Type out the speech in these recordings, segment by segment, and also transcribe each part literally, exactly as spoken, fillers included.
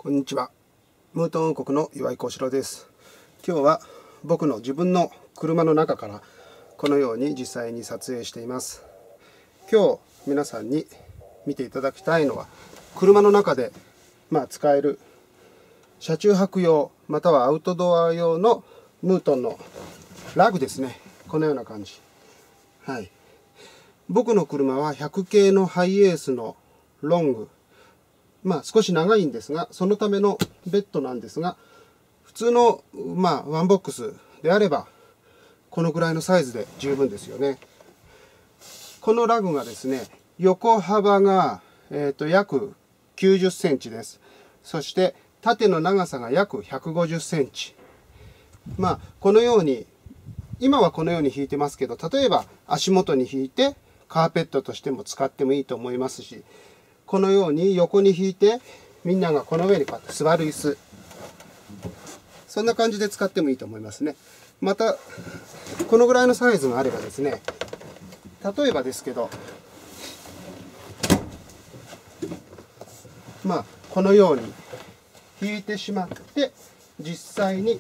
こんにちは。ムートン王国の岩井幸四郎です。今日は僕の自分の車の中からこのように実際に撮影しています。今日皆さんに見ていただきたいのは、車の中でまあ使える車中泊用またはアウトドア用のムートンのラグですね。このような感じ。はい。僕の車はひゃく系のハイエースのロング。まあ少し長いんですが、そのためのベッドなんですが、普通のまあワンボックスであれば、このぐらいのサイズで十分ですよね。このラグがですね、横幅が、えーと約きゅうじゅっセンチです。そして縦の長さが約ひゃくごじゅっセンチ。まあこのように、今はこのように引いてますけど、例えば足元に引いてカーペットとしても使ってもいいと思いますし、このように横に引いてみんながこの上にこうやって座る椅子、そんな感じで使ってもいいと思いますね。またこのぐらいのサイズがあればですね、例えばですけど、まあこのように引いてしまって実際に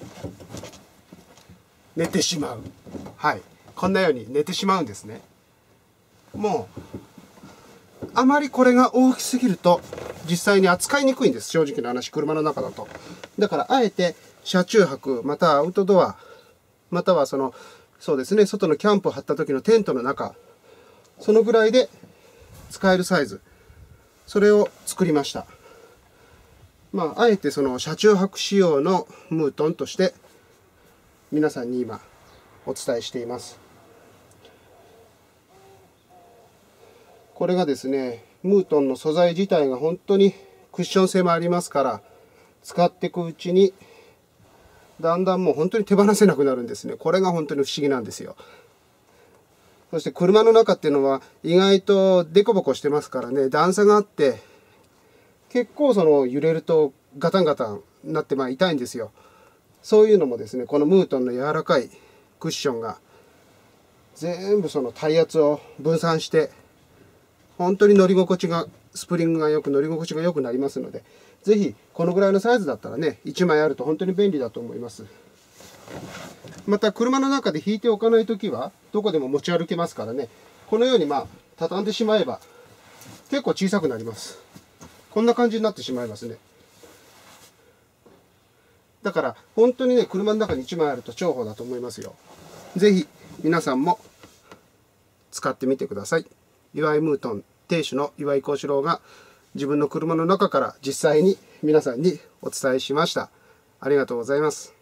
寝てしまう。はい、こんなように寝てしまうんですね。もうあまりこれが大きすぎると実際に扱いにくいんです。正直な話、車の中だと。だからあえて車中泊またはアウトドアまたはそのそうですね、外のキャンプを張った時のテントの中、そのぐらいで使えるサイズ、それを作りました。まああえてその車中泊仕様のムートンとして皆さんに今お伝えしています。これがですね、ムートンの素材自体が本当にクッション性もありますから、使っていくうちにだんだんもう本当に手放せなくなるんですね。これが本当に不思議なんですよ。そして車の中っていうのは意外とデコボコしてますからね、段差があって結構その揺れるとガタンガタンなってまあ痛いんですよ。そういうのもですね、このムートンの柔らかいクッションが全部その体圧を分散して本当に乗り心地が、スプリングがよく乗り心地が良くなりますので、ぜひこのぐらいのサイズだったらね、いちまいあると本当に便利だと思います。また車の中で引いておかないときはどこでも持ち歩けますからね、このようにまあ畳んでしまえば結構小さくなります。こんな感じになってしまいますね。だから本当にね、車の中にいちまいあると重宝だと思いますよ。ぜひ皆さんも使ってみてください。岩井ムートン店主の岩井幸四郎が自分の車の中から実際に皆さんにお伝えしました。ありがとうございます。